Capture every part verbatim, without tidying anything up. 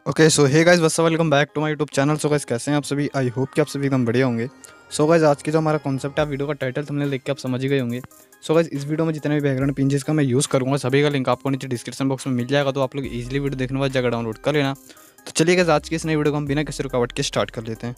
Okay so hey guys what's up, welcome back to my YouTube channel. So guys कैसे हैं आप सभी? I hope कि आप सभी एकदम बढ़िया होंगे। सो गाइस आज की जो हमारा कॉन्सेप्ट है, वीडियो का टाइटल थंबनेल देख के आप समझ ही गए होंगे। सो गाइस इस वीडियो में जितने भी बैकग्राउंड पिंजेस का मैं यूज़ करूँगा सभी का लिंक आपको नीचे डिस्क्रिप्शन बॉक्स में मिल जाएगा, तो आप लोग इजीली वीडियो देखने बाद जगह डाउनलोड कर लेना। तो चलिए गाइस आज की इस नई वीडियो को हम बिना किसी रुकावट के स्टार्ट कर लेते हैं।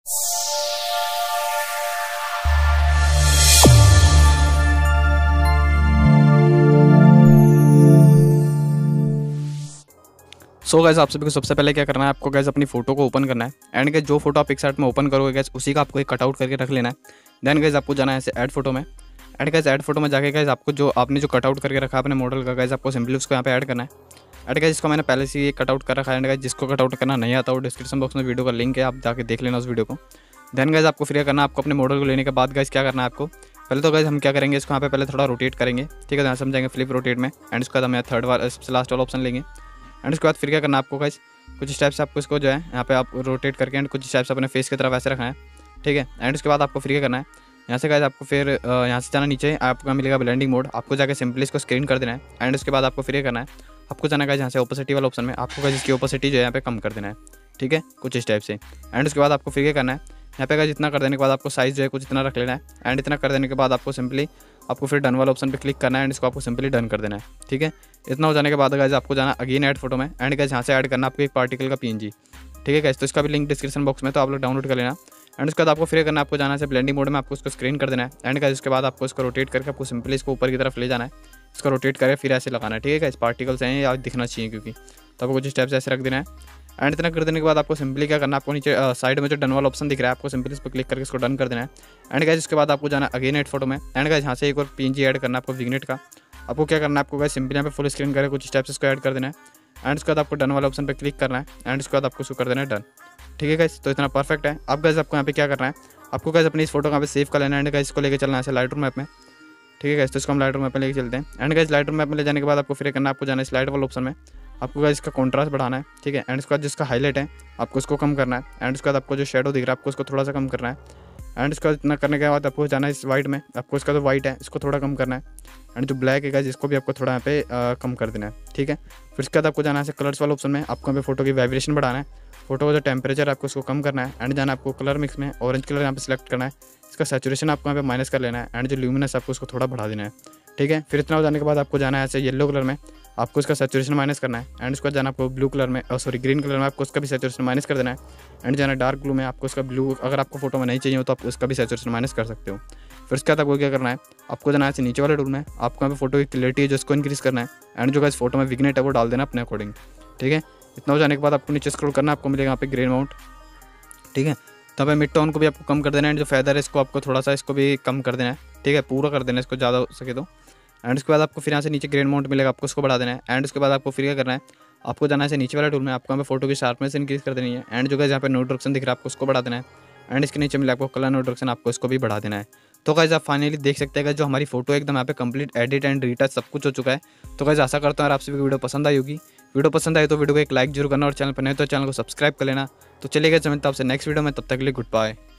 सो गैस आप सभी को सबसे पहले क्या करना है, आपको गैस अपनी फोटो को ओपन करना है। एंड गैस जो फोटो आप एक साइड में ओपन करोगे गैस उसी का आपको एक कटआउट करके रख लेना है। देन गैस आपको जाना है ऐसे ऐड फोटो में। एंड गैस ऐड फोटो में जाके गैस आपको जो आपने जो कटआउट करके रखा है अपने मॉडल का, गैस आपको सिंपली उसको यहाँ पे ऐड करना है। एंड गैस इसको मैंने पहले से ही कटआउट कर रखा है। एंड गैस जिसको कटआउट करना नहीं आता वो डिस्क्रिप्शन बॉक्स में वीडियो का लिंक है, आप जाके देख लेना उस वीडियो को। देन गैस आपको फिर करना है, आपको अपने मॉडल को लेने के बाद गैस क्या करना है आपको, पहले तो गैस हम क्या करेंगे, इसको यहाँ पे पहले थोड़ा रोटेट करेंगे, ठीक है, यहाँ समझेंगे फ्लिप रोटेट में। एंड उसके बाद हम यहाँ थर्ड वाला सबसे लास्ट वाला ऑप्शन लेंगे। एंड उसके बाद फिर क्या करना है आपको गैस, कुछ स्टेप्स आपको इसको जो है यहाँ पे आप रोटेट करके एंड कुछ स्टेप्स अपने फेस की तरफ ऐसे रखना है, ठीक है। एंड उसके बाद आपको फ्री करना है यहाँ से, गाइस आपको फिर यहाँ से जाना नीचे, आपको मिलेगा ब्लेंडिंग मोड, आपको जाकर सिंपली इसको स्क्रीन कर देना है। एंड उसके बाद आपको फ्री करना है, आपको जाना है यहाँ से ओपोसिटी वाला ऑप्शन में, आपको गाइस इसकी ओपोसिटी जो है यहाँ पे कम कर देना है, ठीक है, कुछ स्टेप से। एंड उसके बाद आपको फ्री करना है यहाँ पे गाइस इतना कर देने के बाद आपको साइज़ जो है कुछ इतना रख लेना है। एंड इतना कर देने के बाद आपको सिंपली आपको फिर डन वाला ऑप्शन पे क्लिक करना है एंड इसको आपको सिंपली डन कर देना है, ठीक है। इतना हो जाने के बाद गाइस आपको जाना अगेन ऐड फोटो में। एंड गाइस यहाँ से ऐड करना आपको एक पार्टिकल का पीएनजी, ठीक है गाइस, तो इसका भी लिंक डिस्क्रिप्शन बॉक्स में, तो आप लोग डाउनलोड कर लेना। एंड उसके बाद आपको फिर करना, आपको जाना है ब्लेंडिंग मोड में, आपको उसको स्क्रीन कर देना है। एंड गाइस उसके बाद आपको इसको रोटेट करके आपको सिंपली इसको ऊपर की तरफ ले जाना है, इसको रोटेट करके फिर ऐसे लगाना है, ठीक है गाइस। पार्टिकल्स हैं या दिखना चाहिए क्योंकि, तो आपको कुछ स्टेप्स ऐसे रख देना है। एंड इतना कर देने के बाद आपको सिंपली क्या करना है, आपको नीचे साइड में जो डन वाला ऑप्शन दिख रहा है आपको सिंपली इस पर क्लिक करके इसको डन कर देना है। एंड गाइस इसके बाद आपको जाना अगेन एड फोटो में। एंड गाइस यहाँ से एक और पीएनजी ऐड करना है आपको विग्नेट का। आपको क्या करना है, आपको गाइस सिंपली यहाँ पे फुल स्क्रीन करके कुछ स्टेप्स इसको ऐड कर देना है। एंड उसके बाद आपको डन वाला ऑप्शन पे क्लिक करना है। एंड उसके बाद आपको इसको कर देना है डन, ठीक है गाइस। तो इतना परफेक्ट है। अब गाइस आपको यहाँ पे क्या करना है, आपको गाइस अपनी इस फोटो को यहाँ पे सेव कर लेना है। एंड गाइस इसको लेके चलना है लाइट रूम मैप में, ठीक है गाइस, तो इसको हम लाइट रूम मैप में लेके चलते हैं। And guys Lightroom map में ले जाने के बाद आपको फिर करना है, आपको जाना है स्लाइड वाला ऑप्शन में, आपको गाइस इसका कॉन्ट्रास्ट बढ़ाना है, ठीक है। एंड उसके बाद जिसका हाईलाइट है आपको उसको कम करना है। एंड उसके बाद आपको जो शेडो दिख रहा है आपको उसको थोड़ा सा कम करना है। एंड उसका इतना करने के बाद आपको जाना है इस वाइट में, आपको इसका जो वाइट है इसको थोड़ा कम करना है। एंड जो ब्लैक है गाइस इसको भी आपको थोड़ा यहाँ पे आ, कम कर देना है, ठीक है। फिर उसके बाद आपको जाना है कलर्स वाले ऑप्शन में, आपको यहाँ पे फोटो की वाइब्रेशन बढ़ाना है, फोटो का जो टेम्परेचर है आपको उसको कम करना है। एंड जाना आपको कलर मिक्स में ऑरेंज कलर यहाँ पे सिलेक्ट करना है, इसका सैचुरेशन आपको यहाँ पे माइनस कर लेना है। एंड जो ल्यूमिनस आपको उसको थोड़ा बढ़ा देना है, ठीक है। फिर इतना हो जाने के बाद आपको जाना है ऐसे येलो कलर में, आपको इसका सैचुरेशन माइनस करना है। एंड उसके बाद जाना आपको ब्लू कलर में, सॉरी ग्रीन कलर में, आपको उसका भी सैचुरेशन माइनस कर देना है। एंड जाना डार्क ब्लू में, आपको उसका ब्लू अगर आपको फोटो में नहीं चाहिए हो तो आप उसका भी सैचुरेशन माइनस कर सकते हो। फिर उसके बाद आपको क्या करना है, आपको जाना है नीचे वाले टूल में, आपको यहाँ पे फोटो की क्लियरिटी है जो उसको इंक्रीज़ करना है। एंड जो गाइस फोटो में विग्नेट है वो डाल देना अपने अकॉर्डिंग, ठीक है। इतना हो जाने के बाद आपको नीचे स्क्रॉल करना, आपको मिलेगा यहाँ पे ग्रे अमाउंट, ठीक है। तो यहाँ पे मिड टोन को भी आपको कम कर देना है। एंड जो फेदर है इसको आपको थोड़ा सा इसको भी कम कर देना है, ठीक है, पूरा कर देना है इसको ज़्यादा हो सके तो। एंड उसके बाद आपको फिर यहाँ से नीचे ग्रेन माउंट मिलेगा, आपको उसको बढ़ा देना है। एंड उसके बाद आपको फिर क्या करना है, आपको जाना है नीचे वाला टूल में, आपको यहाँ पे फोटो की शार्पनेस इंक्रीज कर देनी है। एंड जो गाइस यहाँ पे नोट डायरेक्शन दिख रहा है आपको उसको बढ़ा देना है। एंड इसके नीचे मिला आपको कलर नोट डायरेक्शन, आपको इसको भी बढ़ा देना है। तो गाइस आप फाइनली देख सकते हैं जो हमारी फोटो एकदम यहाँ पे कंप्लीट एडिट एंड रीटच सब कुछ हो चुका है। तो गाइस आशा करता हूँ आप सभी को वीडियो पसंद आई होगी। वीडियो पसंद आई तो वीडियो को एक लाइक जरूर करना और चैनल पर नए तो चैनल को सब्सक्राइब कर लेना। तो चलिए गाइस मिलते हैं आपसे नेक्स्ट वीडियो में, तब तक के लिए गुड बाय।